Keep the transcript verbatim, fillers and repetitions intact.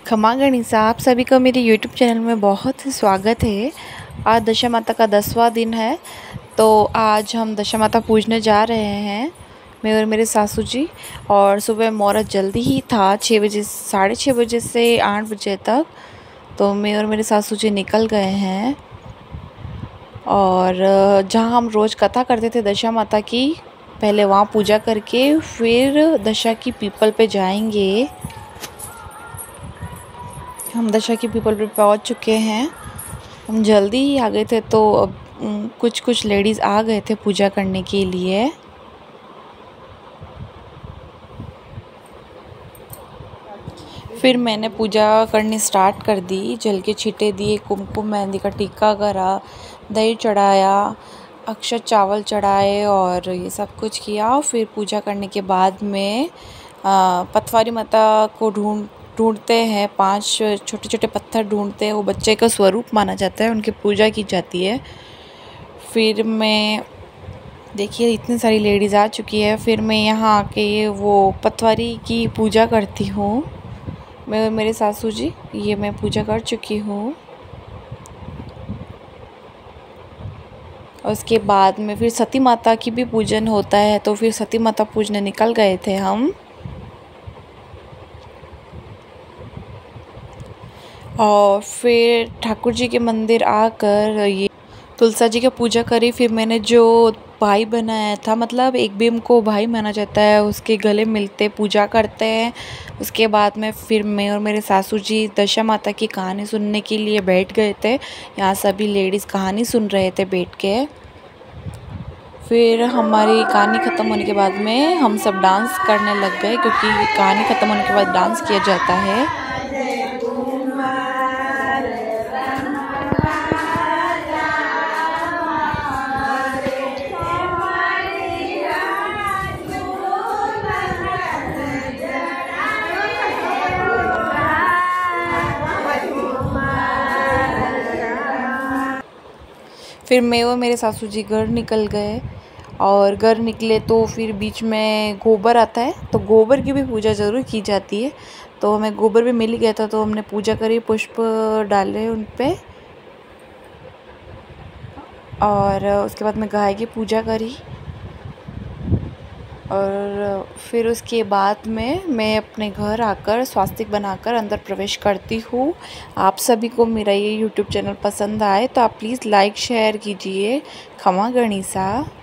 खमा गणिसा, आप सभी को मेरे यूट्यूब चैनल में बहुत स्वागत है। आज दशा माता का दसवां दिन है, तो आज हम दशा माता पूजने जा रहे हैं, मैं और मेरे सासू जी। और सुबह मुहूर्त जल्दी ही था, छः बजे साढ़े छः बजे से आठ बजे तक। तो मैं और मेरे सासू जी निकल गए हैं, और जहाँ हम रोज़ कथा करते थे दशा माता की, पहले वहाँ पूजा करके फिर दशा की पीपल पे जाएंगे। हम दशा की पीपल पे पहुंच चुके हैं। हम जल्दी ही आ गए थे, तो अब कुछ कुछ लेडीज़ आ गए थे पूजा करने के लिए। फिर मैंने पूजा करनी स्टार्ट कर दी, जल के छींटे दिए, कुमकुम मेहंदी का टीका करा, दही चढ़ाया, अक्षत चावल चढ़ाए और ये सब कुछ किया। फिर पूजा करने के बाद में पतवारी माता को ढूंढ ढूंढते हैं, पांच छोटे छोटे पत्थर ढूंढते हैं, वो बच्चे का स्वरूप माना जाता है, उनकी पूजा की जाती है। फिर मैं देखिए इतनी सारी लेडीज़ आ चुकी है। फिर मैं यहाँ आके वो पतवारी की पूजा करती हूँ, मैं और मेरे सासू जी। ये मैं पूजा कर चुकी हूँ। और उसके बाद में फिर सती माता की भी पूजन होता है, तो फिर सती माता पूजने निकल गए थे हम। और फिर ठाकुर जी के मंदिर आकर ये तुलसा जी की पूजा करी। फिर मैंने जो भाई बनाया था, मतलब एक भीम को भाई माना जाता है, उसके गले मिलते पूजा करते हैं। उसके बाद में फिर मैं और मेरे सासू जी दशा माता की कहानी सुनने के लिए बैठ गए थे। यहाँ सभी लेडीज़ कहानी सुन रहे थे बैठ के। फिर हमारी कहानी ख़त्म होने के बाद में हम सब डांस करने लग गए, क्योंकि कहानी ख़त्म होने के बाद डांस किया जाता है। फिर मैं और मेरे सासू जी घर निकल गए, और घर निकले तो फिर बीच में गोबर आता है, तो गोबर की भी पूजा ज़रूर की जाती है। तो हमें गोबर भी मिल ही गया था, तो हमने पूजा करी, पुष्प डाले उन पे, और उसके बाद मैं गाय की पूजा करी। और फिर उसके बाद में मैं अपने घर आकर स्वास्तिक बनाकर अंदर प्रवेश करती हूँ। आप सभी को मेरा ये यूट्यूब चैनल पसंद आए तो आप प्लीज़ लाइक शेयर कीजिए। खमा गणिसा।